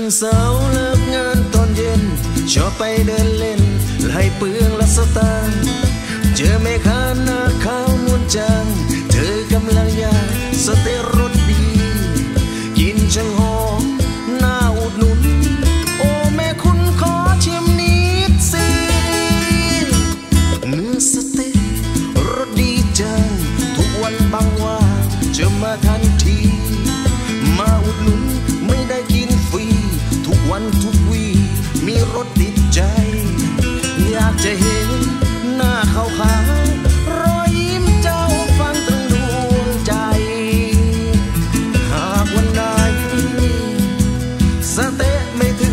เสาร์เลิกงานตอนเย็นชอบไปเดินเล่นไล่เปลืองละสตางค์เจอแม่ค้าหน้าขาวนวลจังเธอกำลังย่างสเต็กรสดีกินช่างหอมน่าอุดหนุนโอ้แม่คุณขอชิมนิดสิเนื้อสเต็กรสดีจังทุกวันบางว่าจะมาทันทีมาอุดหนุนไม่ได้กินฟรีทุกวันทุกวีมีรสติดใจอยากจะเห็นหน้าขาวๆรอยยิ้มเจ้าฟังตรงดวงใจหากวันใดสเต๊ะไม่ถึง